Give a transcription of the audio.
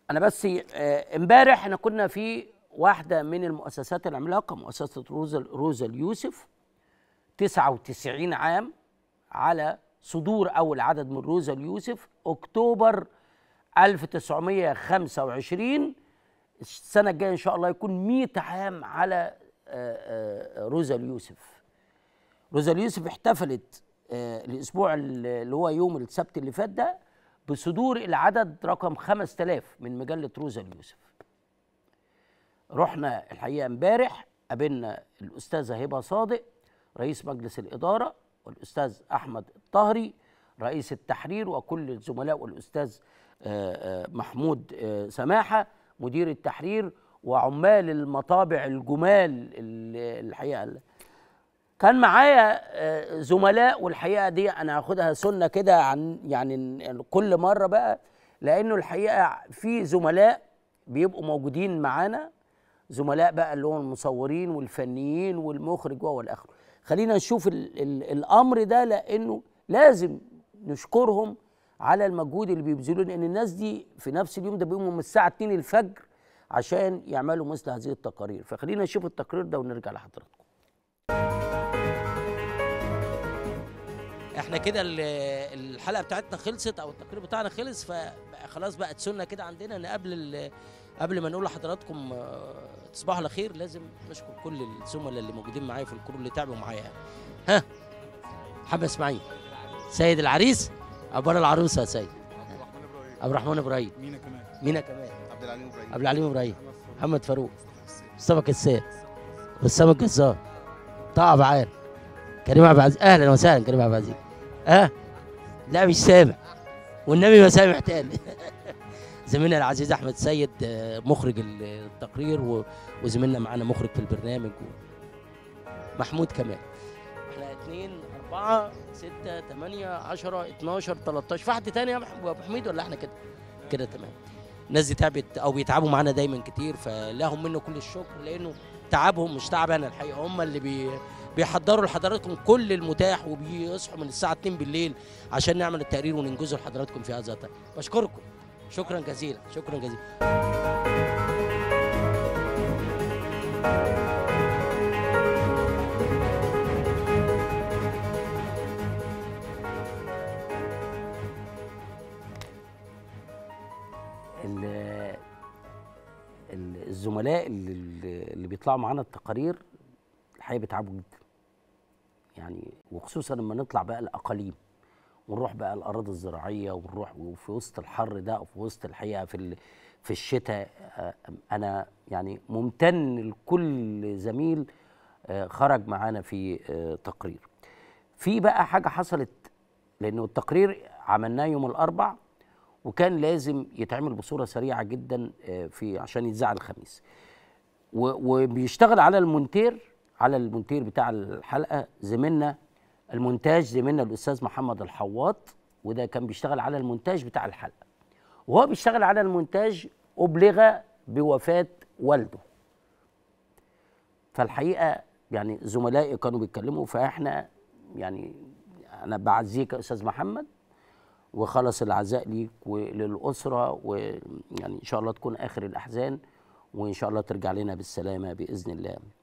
انا بس امبارح احنا كنا في واحده من المؤسسات العملاقه، مؤسسه روزا اليوسف، 99 عام على صدور اول عدد من روزا اليوسف، اكتوبر 1925. السنه الجايه ان شاء الله يكون 100 عام على روزا اليوسف. روزا اليوسف احتفلت الاسبوع اللي هو يوم السبت اللي فات ده بصدور العدد رقم 5000 من مجله روزا اليوسف. رحنا الحقيقه امبارح قابلنا الاستاذه هبه صادق رئيس مجلس الاداره، والاستاذ احمد الطهري رئيس التحرير، وكل الزملاء، والاستاذ محمود سماحه مدير التحرير، وعمال المطابع الجمال. الحقيقه كان معايا زملاء، والحقيقه دي انا هاخدها سنه كده عن يعني كل مره بقى، لانه الحقيقه في زملاء بيبقوا موجودين معانا، زملاء بقى اللي هم المصورين والفنيين والمخرج والاخر. خلينا نشوف الامر ده، لانه لازم نشكرهم على المجهود اللي بيبذلوه، لان الناس دي في نفس اليوم ده بيقوموا من الساعه 2 الفجر عشان يعملوا مثل هذه التقارير. فخلينا نشوف التقرير ده ونرجع لحضراتكم. احنا كده الحلقه بتاعتنا خلصت، او التقرير بتاعنا خلص، فخلاص بقت سنه كده عندنا ان قبل ما نقول لحضراتكم تصبحوا على خير لازم نشكر كل الزملاء اللي موجودين معايا في الكرو اللي تعبوا معايا. ها محمد اسماعيل، سيد العريس، اخبار العروسه يا سيد؟ عبد الرحمن ابراهيم، مينا كمان، عبد العليم ابراهيم، محمد فاروق، مصطفى كساب، بسام الجزار، طه عبعال، كريم عبد العزيز. اهلا وسهلا كريم عبد العزيز. لا مش سامع والنبي ما سامع تاني. زميلنا العزيز احمد سيد مخرج التقرير، وزميلنا معانا مخرج في البرنامج، محمود كمان. احنا 2 4 6 8 10 12 13. في حد تاني يا ابو حميد ولا احنا كده تمام؟ الناس دي تعبت او بيتعبوا معانا دايما كتير، فلهم منه كل الشكر، لانه تعبهم مش تعب انا الحقيقه، هم اللي بيحضروا لحضراتكم كل المتاح، وبيصحوا من الساعه 2 بالليل عشان نعمل التقرير وننجزه لحضراتكم في هذا الوقت. بشكركم شكرا جزيلا، شكرا جزيلا. الزملاء اللي بيطلعوا معانا التقارير الحقيقه بيتعبوا جدا، يعني وخصوصا لما نطلع بقى الاقاليم ونروح بقى الأراضي الزراعية، ونروح وفي وسط الحر ده، أو في وسط الحقيقة في الشتاء. أنا يعني ممتن لكل زميل خرج معانا في تقرير. في بقى حاجة حصلت، لأنه التقرير عملناه يوم الأربع، وكان لازم يتعمل بصورة سريعة جدا عشان يتذاع الخميس، وبيشتغل على المونتير بتاع الحلقة زميلنا زميلنا الاستاذ محمد الحواط، وده كان بيشتغل على المونتاج بتاع الحلقه. وهو بيشتغل على المونتاج ابلغ بوفاه والده. فالحقيقه يعني زملائي كانوا بيتكلموا، فاحنا يعني انا بعزيك يا استاذ محمد، وخلص العزاء ليك وللاسره، ويعني ان شاء الله تكون اخر الاحزان، وان شاء الله ترجع لنا بالسلامه باذن الله.